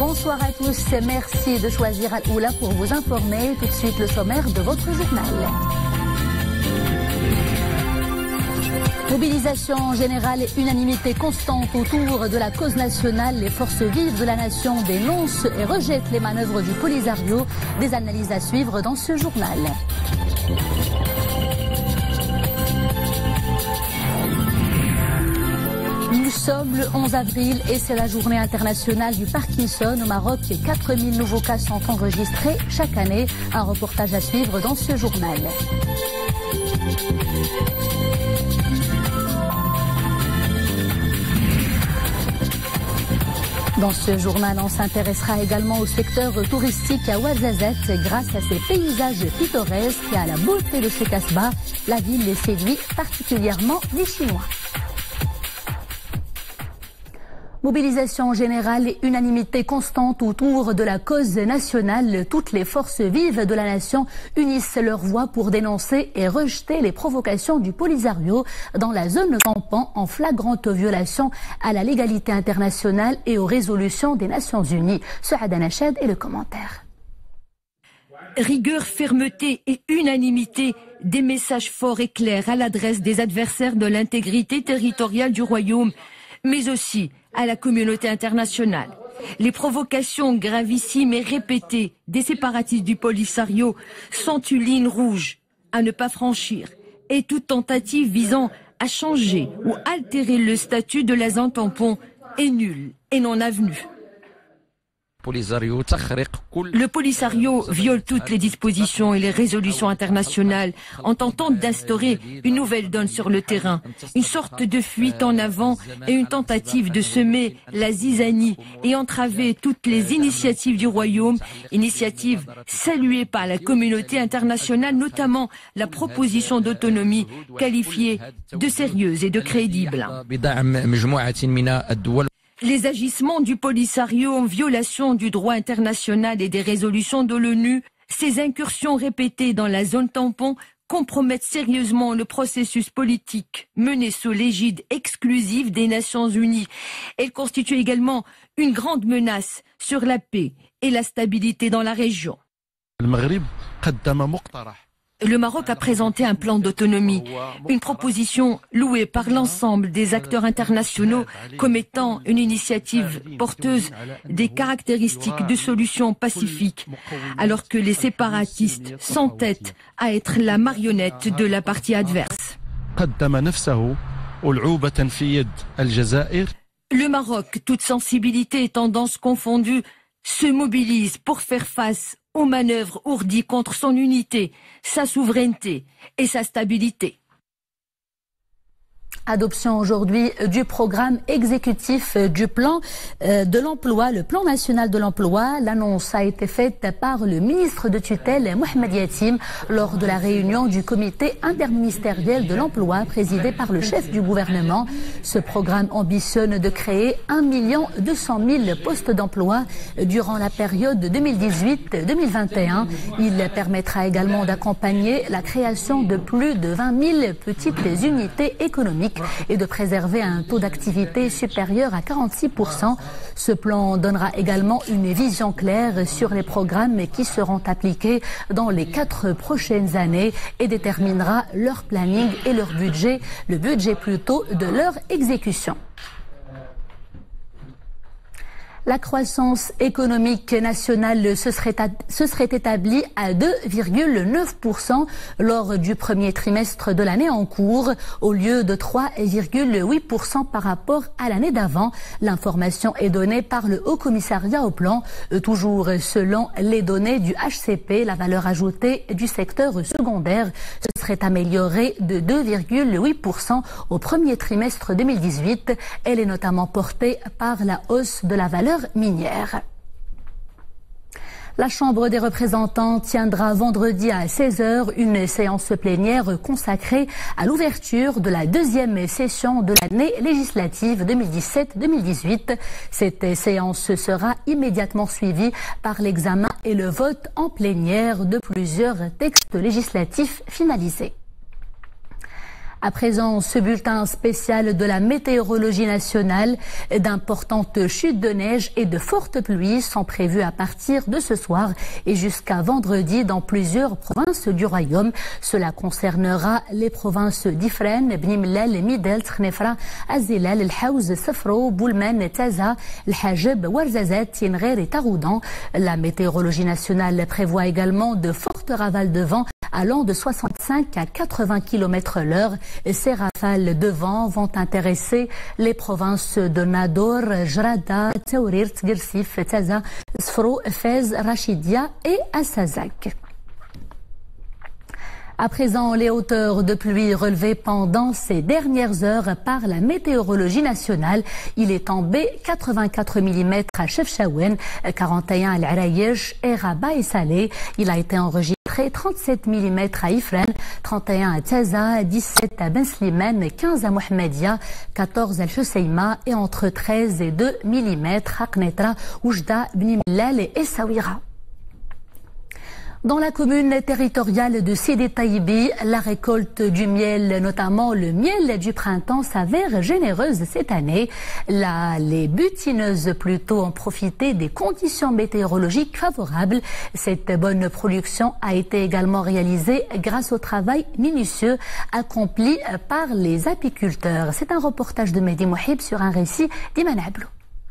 Bonsoir à tous, merci de choisir Al-Oula pour vous informer. Tout de suite le sommaire de votre journal. Mobilisation générale et unanimité constante autour de la cause nationale. Les forces vives de la nation dénoncent et rejettent les manœuvres du Polisario. Des analyses à suivre dans ce journal. Nous sommes le 11 avril et c'est la journée internationale du Parkinson au Maroc. 4000 nouveaux cas sont enregistrés chaque année. Un reportage à suivre dans ce journal. Dans ce journal, on s'intéressera également au secteur touristique à Ouarzazate. Grâce à ses paysages pittoresques et à la beauté de ses casbahs, la ville les séduit particulièrement les Chinois. Mobilisation générale et unanimité constante autour de la cause nationale. Toutes les forces vives de la nation unissent leurs voix pour dénoncer et rejeter les provocations du Polisario dans la zone tampon en flagrante violation à la légalité internationale et aux résolutions des Nations Unies. Souad Anachad et le commentaire. Rigueur, fermeté et unanimité, des messages forts et clairs à l'adresse des adversaires de l'intégrité territoriale du royaume, mais aussi à la communauté internationale. Les provocations gravissimes et répétées des séparatistes du Polisario sont une ligne rouge à ne pas franchir, et toute tentative visant à changer ou altérer le statut de la zone tampon est nulle et non avenue. Le Polisario viole toutes les dispositions et les résolutions internationales en tentant d'instaurer une nouvelle donne sur le terrain, une sorte de fuite en avant et une tentative de semer la zizanie et entraver toutes les initiatives du royaume, initiatives saluées par la communauté internationale, notamment la proposition d'autonomie qualifiée de sérieuse et de crédible. Les agissements du Polisario en violation du droit international et des résolutions de l'ONU, ces incursions répétées dans la zone tampon compromettent sérieusement le processus politique mené sous l'égide exclusive des Nations Unies. Elles constituent également une grande menace sur la paix et la stabilité dans la région. Le Maroc a présenté un plan d'autonomie, une proposition louée par l'ensemble des acteurs internationaux comme étant une initiative porteuse des caractéristiques de solutions pacifiques, alors que les séparatistes s'entêtent à être la marionnette de la partie adverse. Le Maroc, toutes sensibilités et tendances confondues, se mobilise pour faire face aux manœuvres ourdies contre son unité, sa souveraineté et sa stabilité. Adoption aujourd'hui du programme exécutif du plan de l'emploi, le plan national de l'emploi. L'annonce a été faite par le ministre de tutelle Mohamed Yatim lors de la réunion du comité interministériel de l'emploi présidé par le chef du gouvernement. Ce programme ambitionne de créer 1 200 000 postes d'emploi durant la période 2018-2021. Il permettra également d'accompagner la création de plus de 20 000 petites unités économiques et de préserver un taux d'activité supérieur à 46%. Ce plan donnera également une vision claire sur les programmes qui seront appliqués dans les 4 prochaines années et déterminera leur planning et leur budget, le budget plutôt de leur exécution. La croissance économique nationale se serait établie à 2,9% lors du premier trimestre de l'année en cours, au lieu de 3,8% par rapport à l'année d'avant. L'information est donnée par le Haut Commissariat au Plan. Toujours selon les données du HCP, la valeur ajoutée du secteur secondaire se serait améliorée de 2,8% au premier trimestre 2018. Elle est notamment portée par la hausse de la valeur minière. La Chambre des représentants tiendra vendredi à 16h une séance plénière consacrée à l'ouverture de la deuxième session de l'année législative 2017-2018. Cette séance sera immédiatement suivie par l'examen et le vote en plénière de plusieurs textes législatifs finalisés. À présent, ce bulletin spécial de la météorologie nationale, d'importantes chutes de neige et de fortes pluies sont prévues à partir de ce soir et jusqu'à vendredi dans plusieurs provinces du royaume. Cela concernera les provinces d'Ifrane, Bni Mellal, Midel, Tchnefra, Azilal, El Haouz, Safro, Boulmen, Taza, El Hajeb, Ouarzazate, Tinrer et Taroudan. La météorologie nationale prévoit également de fortes rafales de vent allant de 65 à 80 km/h. Ces rafales de vent vont intéresser les provinces de Nador, Jrada, Taourir, Tgersif, Taza, Sfro, Fez, Rachidia et Assazak. À présent, les hauteurs de pluie relevées pendant ces dernières heures par la météorologie nationale. Il est tombé 84 mm à Chefchaouen, 41 à l'Arayesh et Rabat et Salé. Il a été enregistré 37 mm à Ifrane, 31 à Taza, 17 à Ben Slimane, 15 à Mohamedia, 14 à Husseima et entre 13 et 2 mm à Qnetra, Oujda, Bni Mellal et Essaouira. Dans la commune territoriale de Sidi Taïbi, la récolte du miel, notamment le miel du printemps, s'avère généreuse cette année. Les butineuses plutôt ont profité des conditions météorologiques favorables. Cette bonne production a été également réalisée grâce au travail minutieux accompli par les apiculteurs. C'est un reportage de Mehdi Mouhib sur un récit d'Iman Ablou.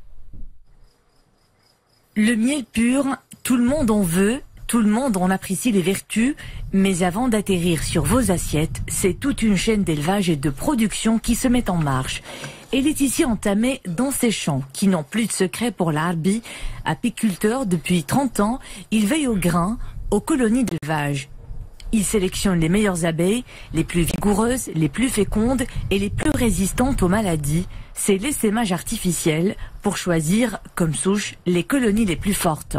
Le miel pur, tout le monde en veut. Tout le monde en apprécie les vertus, mais avant d'atterrir sur vos assiettes, c'est toute une chaîne d'élevage et de production qui se met en marche. Elle est ici entamée dans ces champs qui n'ont plus de secret pour l'Arbi. Apiculteur depuis 30 ans, il veille aux grains, aux colonies d'élevage. Il sélectionne les meilleures abeilles, les plus vigoureuses, les plus fécondes et les plus résistantes aux maladies. C'est l'essaimage artificiel pour choisir comme souche les colonies les plus fortes.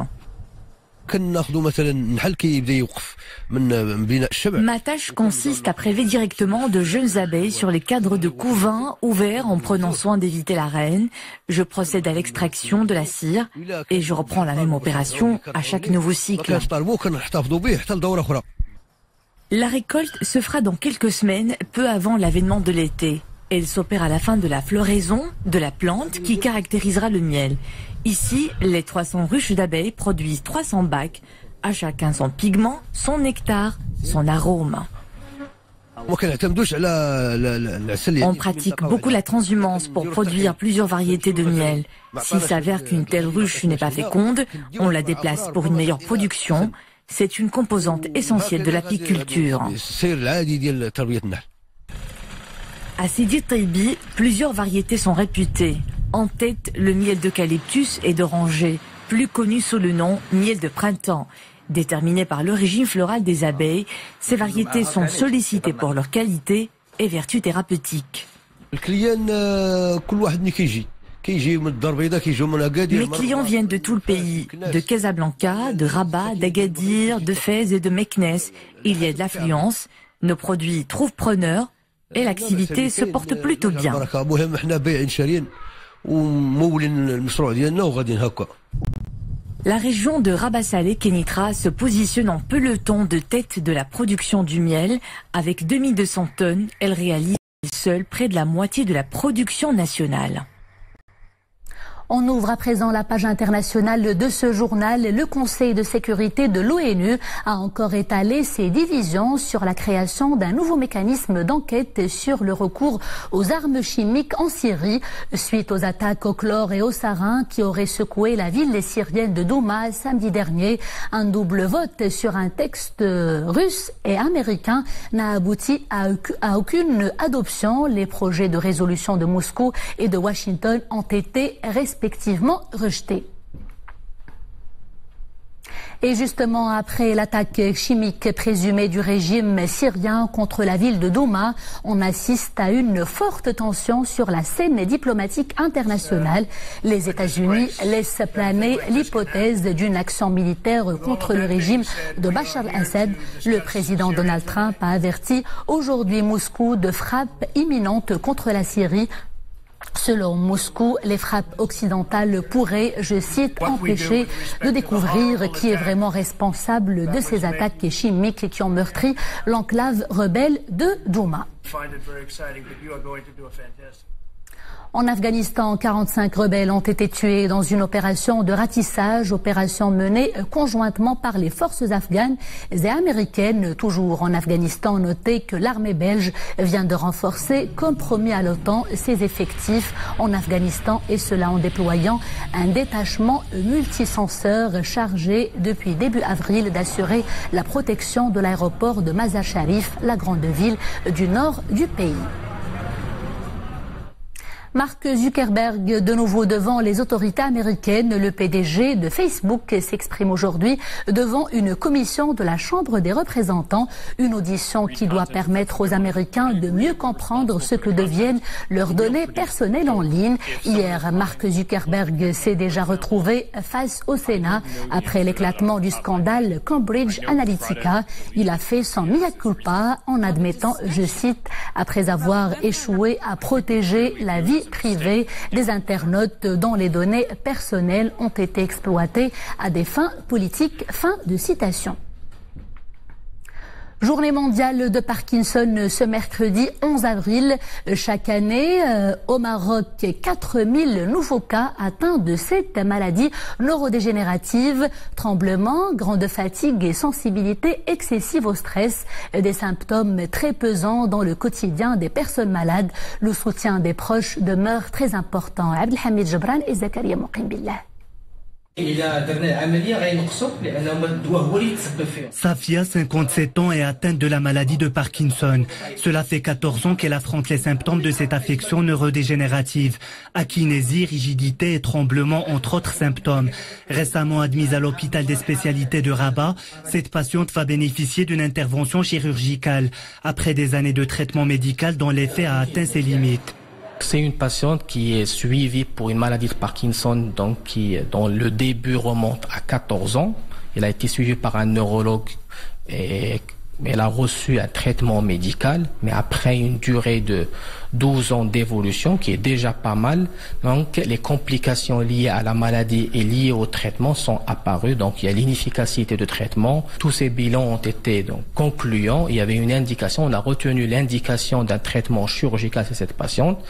Ma tâche consiste à prélever directement de jeunes abeilles sur les cadres de couvains ouverts en prenant soin d'éviter la reine. Je procède à l'extraction de la cire et je reprends la même opération à chaque nouveau cycle. La récolte se fera dans quelques semaines, peu avant l'avènement de l'été. Elle s'opère à la fin de la floraison de la plante qui caractérisera le miel. Ici, les 300 ruches d'abeilles produisent 300 bacs, à chacun son pigment, son nectar, son arôme. On pratique beaucoup la transhumance pour produire plusieurs variétés de miel. S'il s'avère qu'une telle ruche n'est pas féconde, on la déplace pour une meilleure production. C'est une composante essentielle de l'apiculture. À Sidi Taïbi, plusieurs variétés sont réputées. En tête, le miel d'eucalyptus et d'oranger, plus connu sous le nom miel de printemps. Déterminé par l'origine florale des abeilles, ces variétés sont sollicitées pour leur qualité et vertus thérapeutiques. Mes clients viennent de tout le pays, de Casablanca, de Rabat, d'Agadir, de Fès et de Meknès. Il y a de l'affluence, nos produits trouvent preneurs et l'activité se porte plutôt bien. La région de Rabat Salé Kénitra se positionne en peloton de tête de la production du miel. Avec 2200 tonnes, elle réalise seule près de la moitié de la production nationale. On ouvre à présent la page internationale de ce journal. Le Conseil de sécurité de l'ONU a encore étalé ses divisions sur la création d'un nouveau mécanisme d'enquête sur le recours aux armes chimiques en Syrie, suite aux attaques au chlore et au sarin qui auraient secoué la ville syrienne de Douma samedi dernier. Un double vote sur un texte russe et américain n'a abouti à aucune adoption. Les projets de résolution de Moscou et de Washington ont été respectivement rejeté. Et justement, après l'attaque chimique présumée du régime syrien contre la ville de Douma, on assiste à une forte tension sur la scène diplomatique internationale. Les États-Unis laissent planer l'hypothèse d'une action militaire contre le régime de Bachar al-Assad. Le président Donald Trump a averti aujourd'hui Moscou de frappes imminentes contre la Syrie. Selon Moscou, les frappes occidentales pourraient, je cite, empêcher de découvrir qui est vraiment responsable de ces attaques chimiques qui ont meurtri l'enclave rebelle de Douma. En Afghanistan, 45 rebelles ont été tués dans une opération de ratissage, opération menée conjointement par les forces afghanes et américaines. Toujours en Afghanistan, notez que l'armée belge vient de renforcer, comme promis à l'OTAN, ses effectifs en Afghanistan, et cela en déployant un détachement multisenseur chargé depuis début avril d'assurer la protection de l'aéroport de Mazar Sharif, la grande ville du nord du pays. Mark Zuckerberg, de nouveau devant les autorités américaines, le PDG de Facebook s'exprime aujourd'hui devant une commission de la Chambre des représentants, une audition qui doit permettre aux Américains de mieux comprendre ce que deviennent leurs données personnelles en ligne. Hier, Mark Zuckerberg s'est déjà retrouvé face au Sénat après l'éclatement du scandale Cambridge Analytica. Il a fait son mea culpa en admettant, je cite, après avoir échoué à protéger la vie privée des internautes dont les données personnelles ont été exploitées à des fins politiques. Fin de citation. Journée mondiale de Parkinson ce mercredi 11 avril. Chaque année, au Maroc, 4000 nouveaux cas atteints de cette maladie neurodégénérative. Tremblements, grande fatigue et sensibilité excessive au stress. Des symptômes très pesants dans le quotidien des personnes malades. Le soutien des proches demeure très important. Abdelhamid Jebran et Zakaria Mouqim-Billah. Safia, 57 ans, est atteinte de la maladie de Parkinson. Cela fait 14 ans qu'elle affronte les symptômes de cette affection neurodégénérative. Akinésie, rigidité et tremblements, entre autres symptômes. Récemment admise à l'hôpital des spécialités de Rabat, cette patiente va bénéficier d'une intervention chirurgicale après des années de traitement médical dont l'effet a atteint ses limites. C'est une patiente qui est suivie pour une maladie de Parkinson, dont le début remonte à 14 ans. Elle a été suivie par un neurologue et elle a reçu un traitement médical, mais après une durée de 12 ans d'évolution, qui est déjà pas mal. Donc, les complications liées à la maladie et liées au traitement sont apparues. Donc, il y a l'inefficacité de traitement. Tous ces bilans ont été concluants. Il y avait une indication. On a retenu l'indication d'un traitement chirurgical chez cette patiente.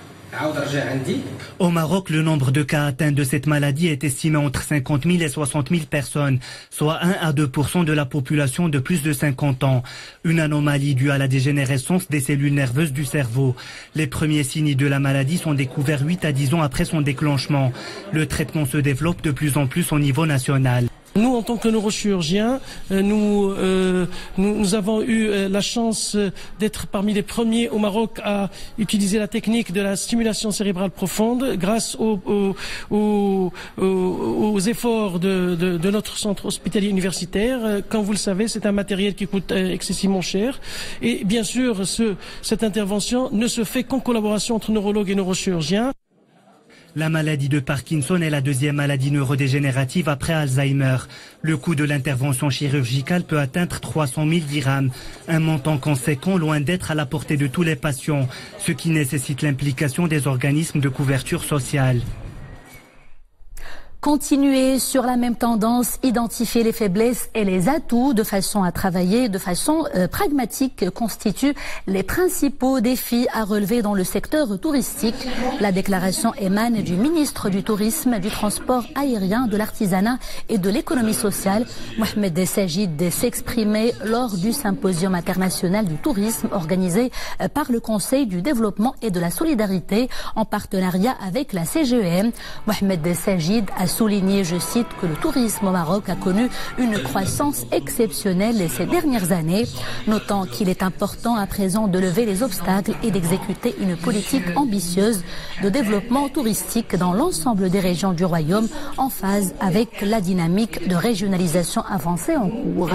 Au Maroc, le nombre de cas atteints de cette maladie est estimé entre 50 000 et 60 000 personnes, soit 1 à 2% de la population de plus de 50 ans. Une anomalie due à la dégénérescence des cellules nerveuses du cerveau. Les premiers signes de la maladie sont découverts 8 à 10 ans après son déclenchement. Le traitement se développe de plus en plus au niveau national. Nous, en tant que neurochirurgiens, nous avons eu la chance d'être parmi les premiers au Maroc à utiliser la technique de la stimulation cérébrale profonde grâce aux efforts de notre centre hospitalier universitaire. Comme vous le savez, c'est un matériel qui coûte excessivement cher. Et bien sûr, cette intervention ne se fait qu'en collaboration entre neurologues et neurochirurgiens. La maladie de Parkinson est la deuxième maladie neurodégénérative après Alzheimer. Le coût de l'intervention chirurgicale peut atteindre 300 000 dirhams, un montant conséquent loin d'être à la portée de tous les patients, ce qui nécessite l'implication des organismes de couverture sociale. Continuer sur la même tendance, identifier les faiblesses et les atouts de façon à travailler de façon pragmatique constituent les principaux défis à relever dans le secteur touristique. La déclaration émane du ministre du Tourisme, du Transport aérien, de l'Artisanat et de l'Économie sociale. Mohamed Sajid s'exprimait lors du Symposium international du tourisme organisé par le Conseil du développement et de la solidarité en partenariat avec la CGEM. Mohamed Sajid a souligné, je cite, que le tourisme au Maroc a connu une croissance exceptionnelle ces dernières années, notant qu'il est important à présent de lever les obstacles et d'exécuter une politique ambitieuse de développement touristique dans l'ensemble des régions du Royaume en phase avec la dynamique de régionalisation avancée en cours.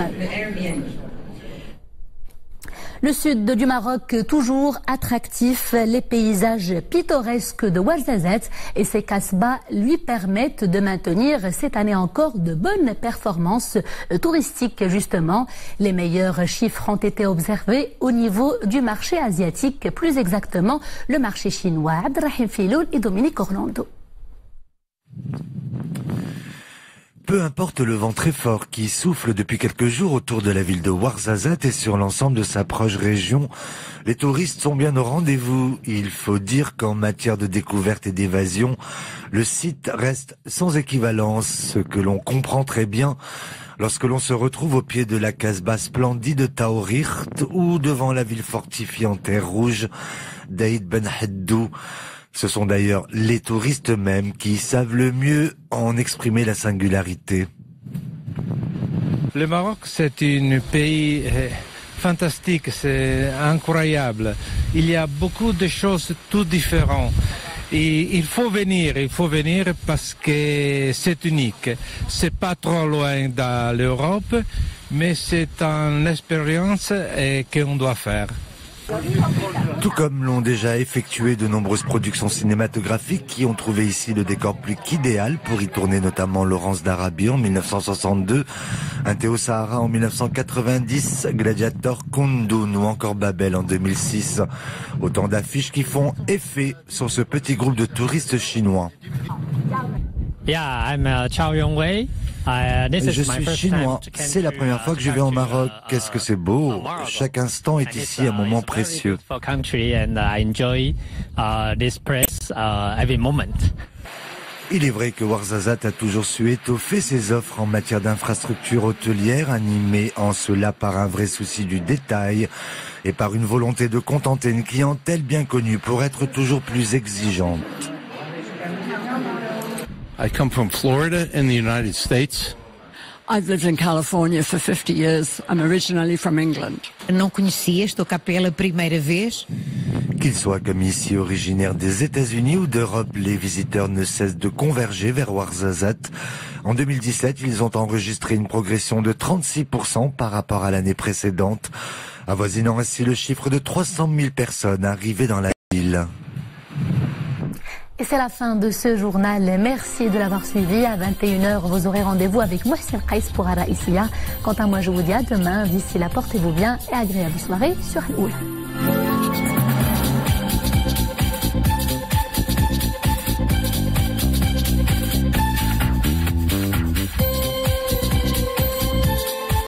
Le sud du Maroc, toujours attractif, les paysages pittoresques de Ouarzazate et ses kasbahs lui permettent de maintenir cette année encore de bonnes performances touristiques. Justement, les meilleurs chiffres ont été observés au niveau du marché asiatique, plus exactement le marché chinois. Abdelrahim Filoul et Dominique Orlando. peu importe le vent très fort qui souffle depuis quelques jours autour de la ville de Ouarzazate et sur l'ensemble de sa proche région, les touristes sont bien au rendez-vous. Il faut dire qu'en matière de découverte et d'évasion, le site reste sans équivalence, ce que l'on comprend très bien lorsque l'on se retrouve au pied de la Casbah splendide Taourirt ou devant la ville fortifiée en terre rouge d'Aïd Ben Haddou. Ce sont d'ailleurs les touristes eux-mêmes qui savent le mieux en exprimer la singularité. Le Maroc, c'est un pays fantastique, c'est incroyable. Il y a beaucoup de choses tout différentes. Et il faut venir parce que c'est unique. C'est pas trop loin de l'Europe, mais c'est une expérience qu'on doit faire. Tout comme l'ont déjà effectué de nombreuses productions cinématographiques qui ont trouvé ici le décor plus qu'idéal pour y tourner notamment Laurence d'Arabie en 1962, Un thé au Sahara en 1990, Gladiator, Kundun ou encore Babel en 2006. Autant d'affiches qui font effet sur ce petit groupe de touristes chinois. Yeah, I'm Chao Yongwei. Je suis chinois. C'est la première fois que je vais en Maroc. Qu'est-ce que c'est beau. Chaque instant est ici un moment précieux. Il est vrai que Ouarzazate a toujours su étoffer ses offres en matière d'infrastructures hôtelières, animées en cela par un vrai souci du détail et par une volonté de contenter une clientèle bien connue pour être toujours plus exigeante. I come from Florida in the United States. I've lived in California for 50 years. I'm originally from England. Não conhecia, estou cá pela primeira vez. Qu'ils soient comme ici originaires des États-Unis ou d'Europe, les visiteurs ne cessent de converger vers Ouarzazate. En 2017, ils ont enregistré une progression de 36% par rapport à l'année précédente, avoisinant ainsi le chiffre de 300 000 personnes arrivées dans la ville. Et c'est la fin de ce journal. Merci de l'avoir suivi. À 21h, vous aurez rendez-vous avec Mohsen Kais pour Ara Issia. Quant à moi, je vous dis à demain. D'ici là, portez-vous bien et agréable soirée sur Al-Oula.